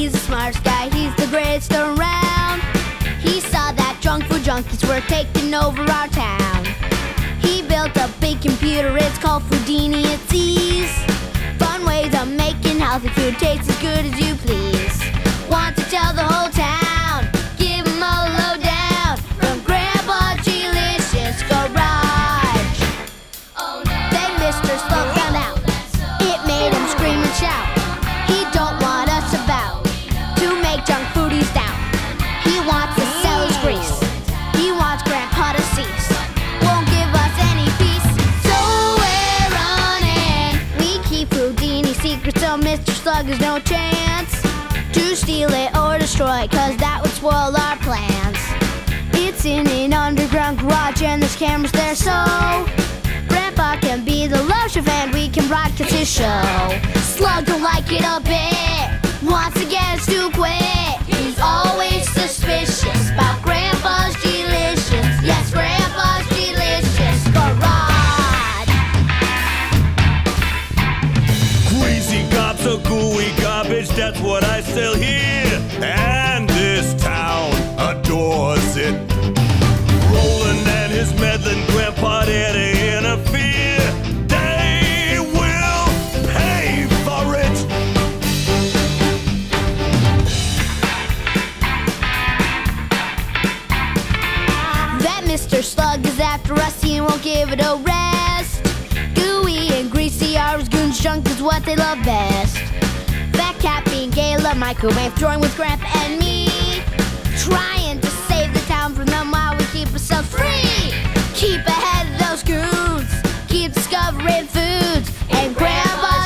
He's the smartest guy, he's the greatest around. He saw that junk food junkies were taking over our town. He built a big computer, it's called Foodini, it's ease. Fun ways of making healthy food taste as good as you please. Want to tell the whole town, give them all a lowdown from Grandpa Geelicious Garage. Oh no. Then Mr. Slug found out, it made him scream and shout. He don't want us about to make junk foodies down. He wants to sell his grease, he wants Grandpa to cease. Won't give us any peace, so we're running. We keep Houdini secrets so Mr. Slug has no chance to steal it or destroy it, cause that would spoil our plans. It's in an underground garage and there's cameras there, so Grandpa can be the love chef and we can broadcast his show. Slug don't like it a bit, wants to get us to quit. He's always suspicious about Grandpa's Geelicious. Yes, Grandpa's Geelicious Garage. Greasy gobs of gooey garbage, that's what I sell here. And this town adores it. Roland and his meddling grandpa there to interfere. They will pay for it. That Mr. Slug is after us, he won't give it a rest. Gooey and greasy are his goons, junk is what they love best. Fat Cat being Gala, microwave throwing with Grandpa and me, trying to save the town from them while we keep ourselves free. Keep ahead of those goons, keep discovering foods, and Grandpa